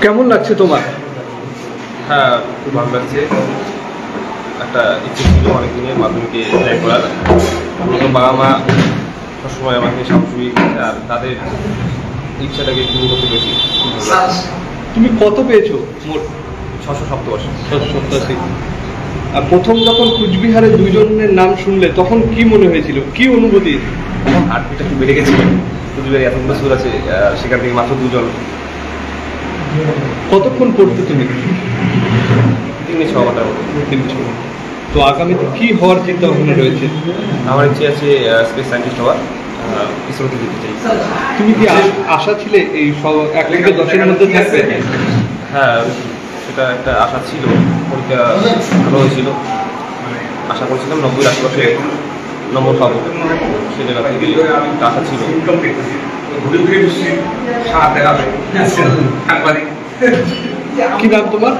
কেমন লাগছে তোমার? হ্যাঁ, খুব ভালো লাগছে। একটা ইচ্ছে ছিল অনেক দিনের মাধ্যমিকে ট্রাই করার। বাবা মা সবসময় আমাকে সাহসী, আর তাদের ইচ্ছাটাকে পূরণ করতে পেরেছি। তুমি কত পেয়েছো? মোট 687। 687। আর প্রথম যখন কুচবিহারে দুইজনের নাম শুনলে তখন কি মনে হয়েছিল, কি অনুভূতি? তখন হার্টবিটটা একটু বেড়ে গেছিল। কুচবিহারে এতগুলো স্কুল আছে, সেখান থেকে মাত্র 2 জন। কতক্ষণ পড়তে তুমি? 3-6 ঘন্টার মতো। তো আগামীতে কি হওয়ার চিন্তা ভাবনা রয়েছে? আমার ইচ্ছে আছে স্পেস সায়েন্টিস্ট হওয়ার, ইসরোতে যেতে চাই। তুমি কি আশা ছিলে এই 1 থেকে 10-এর মধ্যে থাকবে? হ্যাঁ, সেটা একটা আশা ছিল। পরীক্ষা ভালো হয়েছিল, আশা করছিলাম 90-এর আশেপাশে নম্বর পাবো। সে জায়গা থেকে একটা আশা ছিল। কি নাম তোমার?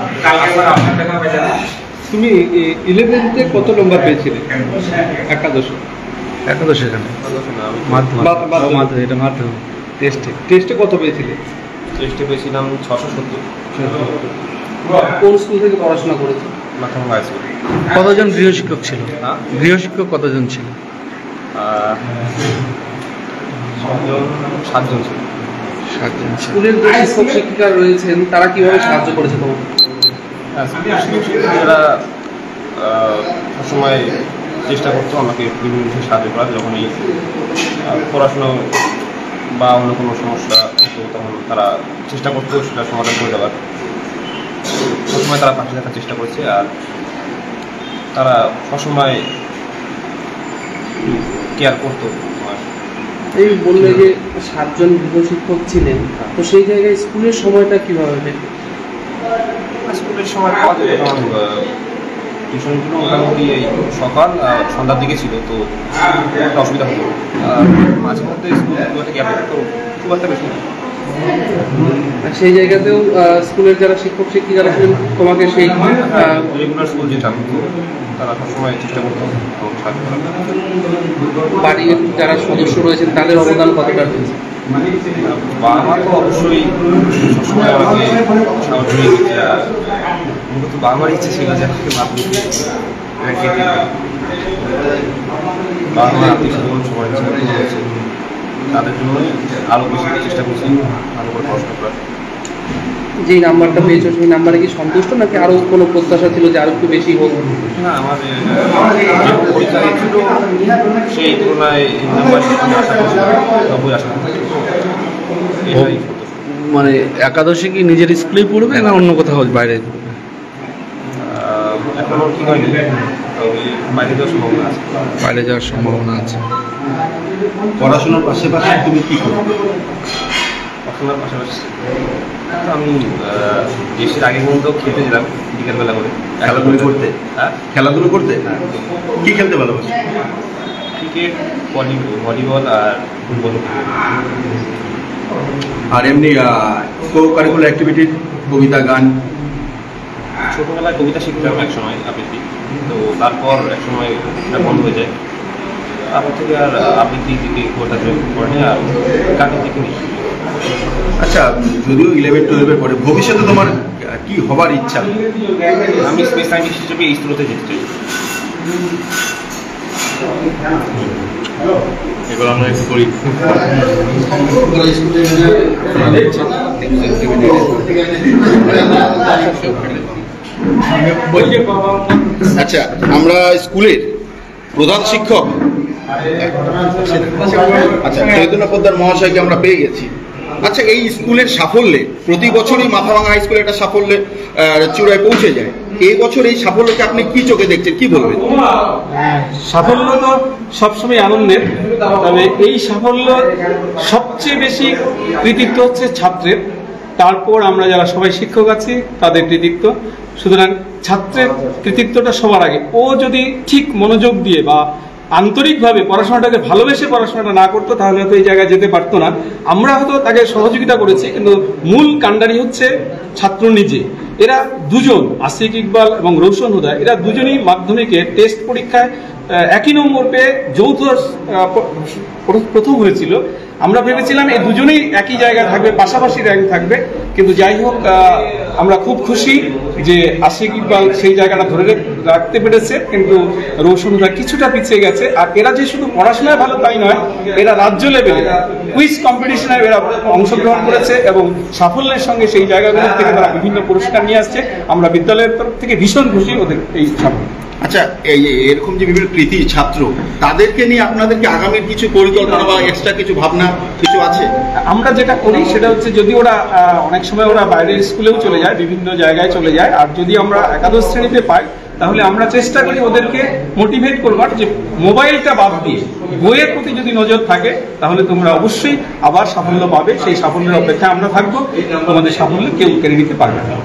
তুমি 11তে কত নম্বর পেয়েছিলে? একাদশে। এখানে মাধ্যমিক, এটা মাধ্যমিক। টেস্টে কত পেয়েছিলে? টেস্টে পেয়েছিলাম 670। কোন স্কুল থেকে পড়াশোনা করেছো? Mathabhanga high school. কতজন গৃহশিক্ষক ছিল? হ্যাঁ, গৃহশিক্ষক কতজন ছিল? 7 জন ছিল। 7 জন ছিল। স্কুলের যে শিক্ষক শিক্ষিকা রয়েছেন তারা কিভাবে সাহায্য করেছে তোমাকে? তারা সবসময় চেষ্টা করতো আমাকে বিভিন্ন বিষয়ে সাহায্য করার। যখনই পড়াশুনো বা অন্য কোনো সমস্যা হতো তখন তারা চেষ্টা করতো সেটা সমাধান করে দেওয়ার। সবসময় তারা পাশে থাকার চেষ্টা করছে, আর তারা সবসময় কেয়ার করতো। এই বললে যে 7 জন গৃহশিক্ষক ছিলেন, তো সেই জায়গায় স্কুলের সময়টা কিভাবে পেলেন? স্কুলের সময় পাওয়া যায়, কারণ টিউশনগুলো মোটামুটি এই সকাল সন্ধ্যার দিকে ছিল, তো একটা অসুবিধা হতো। মাঝে মধ্যে স্কুল একটা গ্যাপ তো খুব একটা বেশি না। সেই জায়গাতেও স্কুলের যারা শিক্ষক শিক্ষিকারা ছিলেন তোমাকে সেই রেগুলার স্কুল যেতাম, তারা সবসময় চেষ্টা করতো সাহায্য করার। বাড়ির যারা সদস্য রয়েছেন তাদের অবদান কতটা রয়েছে? বাবা মা তো অবশ্যই সবসময় আমাকে সাহায্য দিচ্ছে, আর মূলত বাবা মার ইচ্ছে ছিল যে আমাকে মাধ্যমিক বাবা মা আত্মীয়-স্বজন সবার ইচ্ছা হয়েছে, তাদের জন্যই আরও বেশি চেষ্টা করছি ভালো করে পড়াশোনা করার। যেই নাম্বারটা পেয়েছো সেই নাম্বারে কি সন্তুষ্ট, নাকি আরও কোনো প্রত্যাশা ছিল যে আরও একটু বেশি হোক? না, আমার যে পরীক্ষা ছিল সেই তুলনায় নাম্বার আশা করছিলাম 90 আশা করছি। মানে একাদশে কি নিজের স্কুলেই পড়বে না অন্য কোথাও বাইরে পড়বে? এখনও ঠিক হয়নি, তবে বাইরে যাওয়ার সম্ভাবনা আছে। বাইরে যাওয়ার সম্ভাবনা আছে। পড়াশোনার পাশাপাশি তুমি কি করবে? পড়াশোনার পাশাপাশি আমি দেশের আগে পর্যন্ত খেলতে যেতাম বিকেলবেলা করে। খেলাধুলো করতে? হ্যাঁ, খেলাধুলো করতে? কি খেলতে ভালোবাসো? ক্রিকেট, ভলিবল আর ফুটবল। আর এমনি কো কারিকুলার অ্যাক্টিভিটি, কবিতা, গান? ছোটোবেলায় কবিতা শিখতাম এক সময় আবৃত্তি, তো তারপর এক সময় এটা বন্ধ হয়ে যায়। তারপর থেকে আর আবৃত্তির দিকে গোটা পড়ে আর গানের দিকে নেই। আচ্ছা, যদিও 11-12 পরে ভবিষ্যতে তোমার কি হবার ইচ্ছা? আমি স্পেস সায়েন্টিস্ট হিসেবে ইসরোতে যেতে চাই। এবার আমরা একটু করি। আচ্ছা, আমরা স্কুলের প্রধান শিক্ষক চৈতন্য পোদ্দার মহাশয়কে আমরা পেয়ে গেছি। আচ্ছা, এই স্কুলের সাফল্যে প্রতি বছরই মাথাভাঙা হাই স্কুলে একটা সাফল্যে চূড়ায় পৌঁছে যায়। এই বছর এই সাফল্যকে আপনি কি চোখে দেখছেন, কি বলবেন? সাফল্য তো সবসময় আনন্দের, তবে এই সাফল্য সবচেয়ে বেশি কৃতিত্ব হচ্ছে ছাত্রের, তারপর আমরা যারা সবাই শিক্ষক আছি তাদের কৃতিত্ব। সুতরাং ছাত্রের কৃতিত্বটা সবার আগে। ও যদি ঠিক মনোযোগ দিয়ে বা আন্তরিকভাবে পড়াশোনাটাকে ভালোবেসে পড়াশোনাটা না করতো তাহলে হয়তো এই জায়গায় যেতে পারতো না। আমরা হয়তো তাকে সহযোগিতা করেছি, কিন্তু মূল কাণ্ডারি হচ্ছে ছাত্র নিজে। এরা দুজন, আসিক ইকবাল এবং রৌশন হুদা, এরা দুজনই মাধ্যমিকে টেস্ট পরীক্ষায় একই নম্বর পেয়ে যৌথ প্রথম হয়েছিল। আমরা ভেবেছিলাম এই দুজনেই একই জায়গায় থাকবে, পাশাপাশি র্যাঙ্ক থাকবে, কিন্তু যাই হোক আমরা খুব খুশি যে আশিক ইকবাল সেই জায়গাটা ধরে রাখতে পেরেছে, কিন্তু রৌশন হুদা কিছুটা পিছিয়ে গেছে। আর এরা যে শুধু পড়াশোনায় ভালো তাই নয়, এরা রাজ্য লেভেলে কুইজ কম্পিটিশনে এরা অংশগ্রহণ করেছে এবং সাফল্যের সঙ্গে সেই জায়গাগুলো থেকে তারা বিভিন্ন পুরস্কার নিয়ে আসছে। আমরা বিদ্যালয়ের তরফ থেকে ভীষণ খুশি ওদের এই সাফল্য। আচ্ছা, এই এরকম যে বিভিন্ন কৃতি ছাত্র, তাদেরকে নিয়ে আপনাদেরকে আগামীর কিছু পরিকল্পনা বা এক্সট্রা কিছু ভাবনা কিছু আছে? আমরা যেটা করি সেটা হচ্ছে, যদি ওরা অনেক সময় ওরা বাইরের স্কুলেও চলে যায়, বিভিন্ন জায়গায় চলে যায়, আর যদি আমরা একাদশ শ্রেণীতে পাই তাহলে আমরা চেষ্টা করি ওদেরকে মোটিভেট করবার যে মোবাইলটা বাদ দিয়ে বইয়ের প্রতি যদি নজর থাকে তাহলে তোমরা অবশ্যই আবার সাফল্য পাবে। সেই সাফল্যের অপেক্ষায় আমরা থাকবো, তোমাদের সাফল্য কেউ কেড়ে নিতে পারবে না।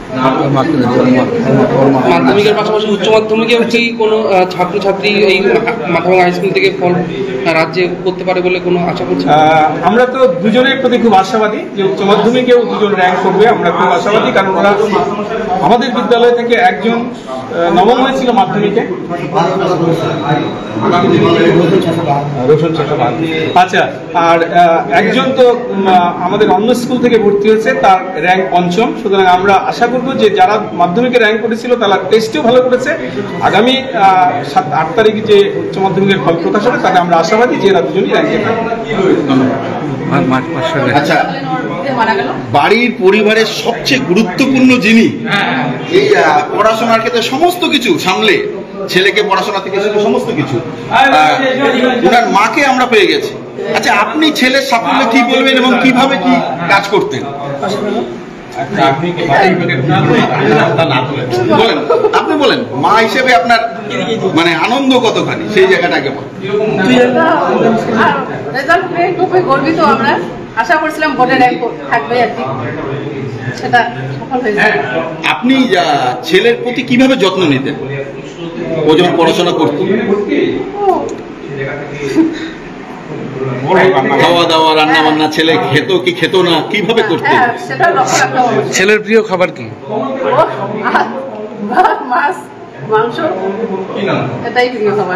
মাধ্যমিকের পাশাপাশি উচ্চ মাধ্যমিকেও কি কোনো ছাত্রছাত্রী এই মাথাভাঙা হাই স্কুল থেকে ফল রাজ্যে করতে পারে বলে কোনো আশা করছি? আমরা তো দুজনের প্রতি খুব আশাবাদী যে উচ্চ মাধ্যমিকেও দুজন র্যাঙ্ক করবে, আমরা খুব আশাবাদী। কারণ ওরা আমাদের বিদ্যালয় থেকে একজন নবম হয়েছিল মাধ্যমিকে, আচ্ছা, আর একজন তো আমাদের অন্য স্কুল থেকে ভর্তি হয়েছে, তার র্যাঙ্ক পঞ্চম। সুতরাং আমরা আশা করবো যে যারা মাধ্যমিকে র্যাঙ্ক করেছিল তারা টেস্টেও ভালো করেছে। আগামী 8 তারিখ যে উচ্চ মাধ্যমিকের ফল প্রকাশ হবে তাতে আমরা আশাবাদী যে এরা দুজনই র্যাঙ্কে থাকবে। আচ্ছা, বাড়ির পরিবারের সবচেয়ে গুরুত্বপূর্ণ জিনিস এই পড়াশোনার ক্ষেত্রে সমস্ত কিছু সামলে, ছেলেকে পড়াশোনা থেকে শুরু সমস্ত কিছু, ওনার মাকে আমরা পেয়ে গেছি। আচ্ছা, আপনি ছেলের সাফল্যে কি বলবেন এবং কিভাবে কি কাজ করতেন বলেন? আপনি বলেন, মা হিসেবে আপনার মানে আনন্দ কতখানি সেই জায়গাটাকে বলেন। রেজাল্ট পেয়ে খুবই গর্বিত আমরা। আশা করছিলাম বোর্ডে র্যাঙ্ক থাকবে আর কি, সেটা সফল হয়েছে। আপনি ছেলের প্রতি কিভাবে যত্ন নিতেন ও যখন পড়াশোনা করত? খাওয়া দাওয়া, রান্না বান্না ছেলে খেত কি খেত না, কিভাবে করতেন? সেটা লক্ষ্য রাখতে হবে। ছেলের প্রিয় খাবার কি? ভাত, মাছ, মাংস, এটাই প্রিয় খাবার।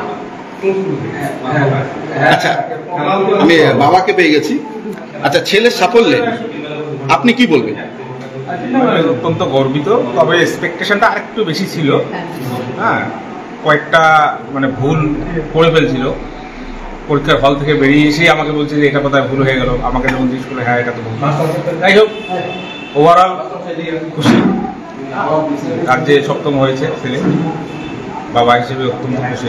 আচ্ছা, আমি বাবাকে পেয়ে গেছি। আচ্ছা, ছেলের সাফল্যে আপনি কি বলবেন? অত্যন্ত গর্বিত, তবে এক্সপেকটেশনটা আরেকটু বেশি ছিল। হ্যাঁ, কয়েকটা মানে ভুল করে ফেলছিল। পরীক্ষার হল থেকে বেরিয়ে এসেই আমাকে বলছে যে এটা কোথায় ভুল হয়ে গেল, আমাকে যখন জিজ্ঞেস করে হ্যাঁ এটা তো ভুল। যাই হোক, ওভারঅল খুশি। রাজ্যে সপ্তম হয়েছে ছেলে, বাবা হিসেবে অত্যন্ত খুশি।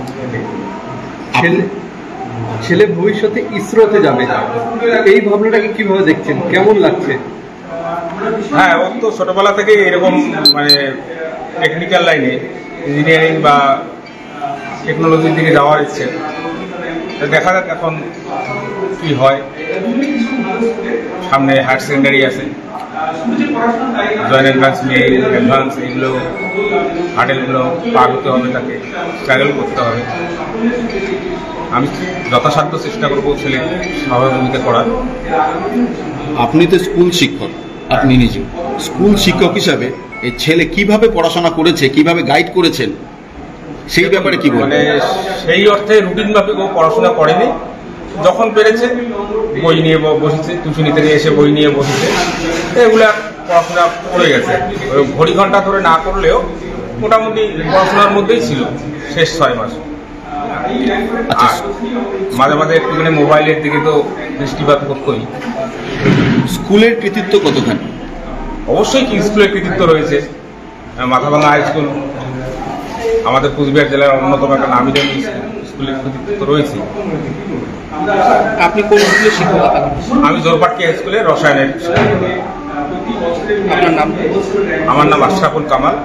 ছেলে ভবিষ্যতে ইসরোতে যাবে, এই ভাবনাটাকে কিভাবে দেখছেন, কেমন লাগছে? হ্যাঁ, ও তো ছোটবেলা থেকে এরকম মানে টেকনিক্যাল লাইনে ইঞ্জিনিয়ারিং বা টেকনোলজির দিকে যাওয়ার ইচ্ছে। দেখা যাক এখন কি হয়। সামনে হায়ার সেকেন্ডারি আছে, জয়েন্ট এন্ট্রান্স নিয়ে অ্যাডভান্স এগুলো হার্ডেলগুলো পার হতে হবে, তাকে স্ট্রাগল করতে হবে। আমি যথাসাধ্য চেষ্টা করবো ছেলে সহযোগিতা করার। আপনি তো স্কুল শিক্ষক, আপনি নিজে স্কুল শিক্ষক হিসাবে এই ছেলে কিভাবে পড়াশোনা করেছে, কিভাবে গাইড করেছেন, সেই ব্যাপারে কি বলবেন? মানে সেই অর্থে রুটিন মাফিক ও পড়াশোনা করেনি, যখন পেরেছে বই নিয়ে বসেছে, টিউশনিতে নিয়ে এসে বই নিয়ে বসেছে, এগুলা পড়াশোনা করে গেছে। ঘড়ি ঘন্টা ধরে না করলেও মোটামুটি পড়াশোনার মধ্যেই ছিল শেষ 6 মাস। আচ্ছা, মাঝে মাঝে একটুখানি মোবাইলের দিকে তো দৃষ্টিপাত করতোই। স্কুলের কৃতিত্ব কতখানি? অবশ্যই কি স্কুলের কৃতিত্ব রয়েছে। মাথাভাঙা হাই স্কুল আমাদের কুচবিহার জেলার অন্যতম একটা নামি দামি স্কুলের কৃতিত্ব রয়েছে। আপনি কোন স্কুলের শিক্ষকতা করেন? আমি জোরপাটকি হাই স্কুলে রসায়নের। আপনার নাম? আমার নাম আশরাফুল কামাল।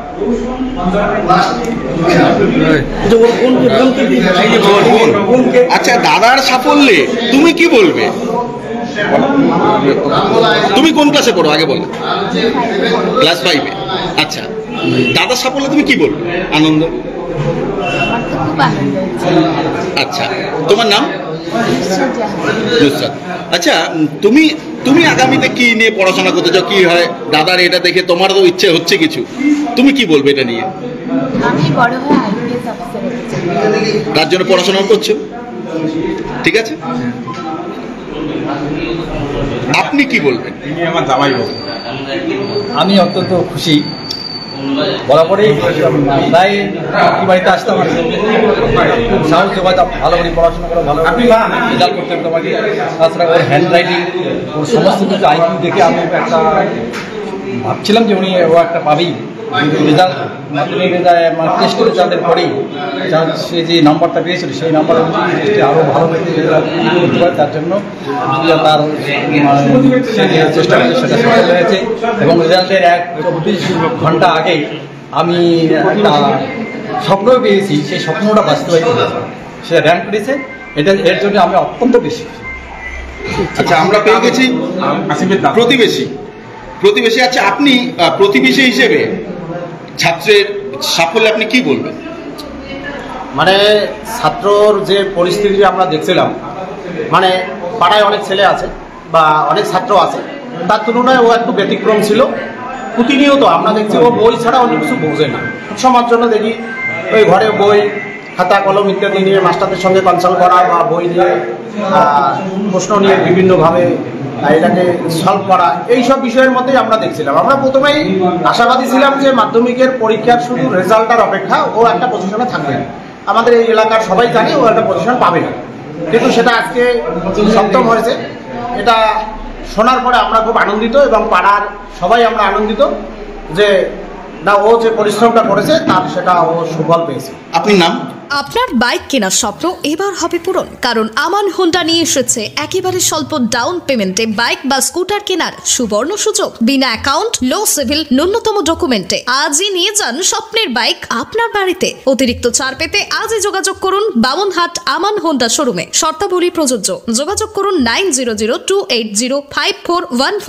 আচ্ছা, দাদার সাফল্যে তুমি কি বলবে? তুমি কোন ক্লাসে পড়ো আগে বলো? ক্লাস 5-এ। আচ্ছা, দাদার সাফল্যে তুমি কি বলবে? আনন্দ। খুব আনন্দ। আচ্ছা, তোমার নাম? নুসরাত। আচ্ছা, তুমি তুমি আগামীতে কি নিয়ে পড়াশোনা করতে চাও? কি হয় দাদার এটা দেখে তোমারও ইচ্ছে হচ্ছে কিছু, তুমি কি বলবে এটা নিয়ে? আমি বড় হয়ে আইপিএস অফিসার হতে চাই। তার জন্য পড়াশোনা করছো, ঠিক আছে। আপনি কি বলবেন? আমার জামাই বলবো। আমি অত্যন্ত খুশি, বরাবরই প্রায় এই বাড়িতে আসতাম, খুব সাহস যোগাতাম, ভালো করে পড়াশোনা করে ভালো রেজাল্ট করতে হতো আমাকে। তাছাড়া ওর হ্যান্ড রাইটিং, ওর সমস্ত কিছু আইকিউ দেখে আমি একটা ভাবছিলাম যে ও একটা পাবেই। রেজাল্ট মাধ্যমিক টেস্টের রেজাল্টের পরেই সে যে নাম্বারটা পেয়েছিল সেই নাম্বার অনুযায়ী টেস্টে আরও ভালো রেজাল্ট করতে পারে, তার জন্য তার সে যে চেষ্টা করছে সেটা সফল হয়েছে। এবং রেজাল্টের 24 ঘন্টা আগে আমি একটা স্বপ্ন পেয়েছি, সেই স্বপ্নটা বাস্তবায়িত হয়েছে, সে র্যাঙ্ক করেছে। এর জন্য আমি অত্যন্ত বেশি। আচ্ছা, আমরা পেয়ে গেছি প্রতিবেশী। আচ্ছা, আপনি প্রতিবেশী হিসেবে ছাত্রের সাফল্যে আপনি কি বলবেন? মানে ছাত্রর যে পরিস্থিতি আমরা দেখছিলাম, মানে পাড়ায় অনেক ছেলে আছে বা অনেক ছাত্র আছে, তার তুলনায় ও একটু ব্যতিক্রম ছিল। প্রতিনিয়ত আমরা দেখছি ও বই ছাড়া অন্য কিছু বোঝে না। সবার জন্য দেখি ওই ঘরে বই, খাতা কলম ইত্যাদি নিয়ে মাস্টারদের সঙ্গে কনসাল্ট করা বা বই নিয়ে প্রশ্ন নিয়ে বিভিন্নভাবে এটাকে সলভ করা, এইসব বিষয়ের মধ্যেই আমরা দেখছিলাম। আমরা প্রথমেই আশাবাদী ছিলাম যে মাধ্যমিকের পরীক্ষার শুধু রেজাল্টটার অপেক্ষা, ও একটা পজিশনে থাকবে। আমাদের এই এলাকার সবাই জানে ও একটা পজিশন পাবে না, কিন্তু সেটা আজকে সপ্তম হয়েছে। এটা শোনার পরে আমরা খুব আনন্দিত এবং পাড়ার সবাই আমরা আনন্দিত যে না, ও যে পরিশ্রমটা করেছে তার সেটা ও সুফল পেয়েছে। আপনি নাম? আপনার বাইক কেনার স্বপ্ন এবার হবে পূরণ, কারণ আমান হোন্ডা নিয়ে এসেছে একেবারে স্বল্প ডাউন পেমেন্টে বাইক বা স্কুটার কেনার সুবর্ণ সুযোগ। বিনা অ্যাকাউন্ট, লো সিভিল, ন্যূনতম ডকুমেন্টে আজই নিয়ে যান স্বপ্নের বাইক আপনার বাড়িতে। অতিরিক্ত ছাড় পেতে আজই যোগাযোগ করুন বামনহাট আমান হোন্ডা শোরুমে। শর্তাবলী প্রযোজ্য। যোগাযোগ করুন 9002805414।